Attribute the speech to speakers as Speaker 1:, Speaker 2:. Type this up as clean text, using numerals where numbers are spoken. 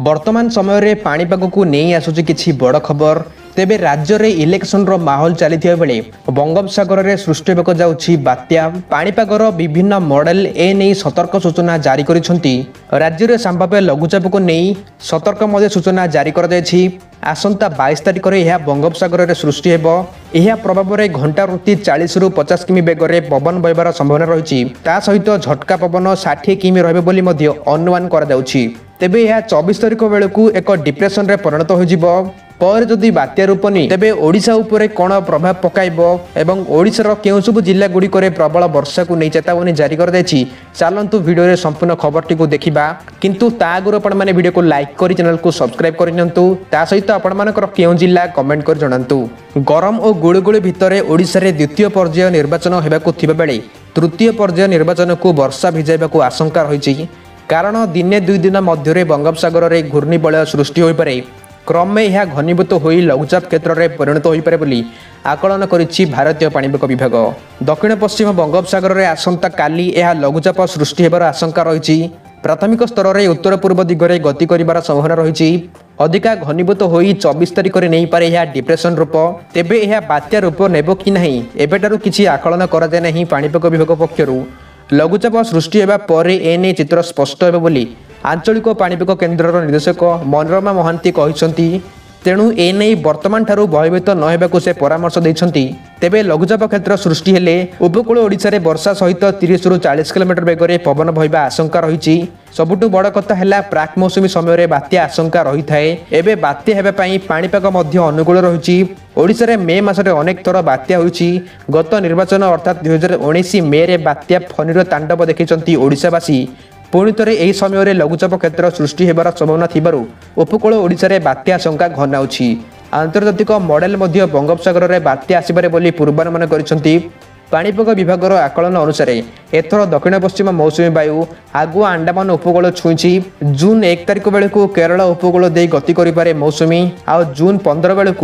Speaker 1: वर्तमान समय रे पाणीपाग को नहीं आसुची किछि बड़ खबर। तेबे राज्य रे इलेक्शन रो माहौल चली बेले बंगोपसागर रे सृष्टि होगा जाउछि बात्या। पाणीपागर विभिन्न मॉडल ए नहीं सतर्क सूचना जारी करिसेंती। राज्य रे संभाव्य लघुचाप को नहीं सतर्क मध्य सूचना जारी कर जायछि। आसंता 22 तारिख रे यह बंगोपसागर रे सृष्टि हेबो। यह प्रभाव रे घंटा प्रति 40 रु 50 किमी बेग रे पवन बहिबार संभावना रहिछि। ता सहित झटका पवन 60 किमी रहबे बोली मध्य अनुमान करा जाउछि। तेबे यह 24 तारिख बेलू एक डिप्रेशन रे परिणत हो पर जदि बात्या रूप नहीं तेबे ओडिशा उपरे कोन प्रभाव पकाइबो एवं ओडिशार केउ सब जिल्ला गुडी करे प्रबल वर्षा को नहीं चेतावनी जारी कर दैछि। चलंतु वीडियो रे संपूर्ण खबरटी को देखिबा, किंतु ता आगुर आपण माने वीडियो को लाइक करी चैनल को सब्सक्राइब करिनंतु। ता सहित आपण मानकर केउ जिल्ला कमेंट कर जणांतु। गरम और गुळगुळी भितरे ओडिशा रे द्वितीय पर्याय निर्वाचन हेबाकू थिबा बेले तृतीय पर्याय निर्वाचन को वर्षा भिजाइबाकू आशंका रहिछि। कारण दिने 2 दिन मध्य बंगोपसागर रे घूर्णिबलय सृष्टि होई पारे। क्रमे यह घनीभूत हो लघुचाप क्षेत्र में परिणत हो पारे बोली आकलन करिछि भारतीय पाणीपाग विभाग। दक्षिण पश्चिम बंगोपसागर में आसंता काली यह लघुचाप सृष्टि हेबार आशंका रही। प्राथमिक स्तर में उत्तर पूर्व दिगरे गति करिबार संभावना रही। अधिका घनीभूत हो 24 तारिख में नहीं पारे यह डिप्रेशन रूप। तेबे यह बात्या रूप नेबो कि नहीं एबेटारू किछि आकलन करा जाय नहीं पाणीपाग विभाग पक्षरु। लघुचाप सृष्टि हेबा परे एने चित्र स्पष्ट हेबो बोली आंचलिक पाणीपाग केन्द्रर निर्देशक मनोरमा महांती कहिसंती। तेणु एने वर्तमान ठारू भयभीत न हेबाकू से परामर्श दैछंती। तेबे लघुचाप क्षेत्र सृष्टि हेले उपकूल ओडिशा रे वर्षा सहित 30 रु 40 किलोमीटर बेगरे पवन बहिबा आशंका रहिछि। सबुठु बड़ कथा हैला प्राक मौसुमी समय रे बात्या आशंका रही थाए। एबे बात्या हेबा पई पाणीपाग मध्य अनुकूल रहिछि। ओडिशा रे मे मासरे अनेक थर बात्या होइछि। गत निर्वाचन अर्थात 2019 मे रे बात्या फनीर तांडव देखिसंती ओडिशावासी। पुणी थे यही समय लघुचाप क्षेत्र सृष्टि होबार संभावना थिबारु उपकूल ओडिशा रे बात्या आशंका घनाउछि। आंतर्जातिक मॉडल मध्य बंगोपसागर रे बात्या आसिबारे बोली पूर्वानुमान करिसंती। पाणीपाग विभागर आकलन अनुसार एथर दक्षिण पश्चिम मौसुमी वायु आगुआ अंडमान उपकूल छुईछि। जून 1 तारिख बेलू केरल उपकूल दे गति करिपारे मौसुमी आ जून 15 बेलू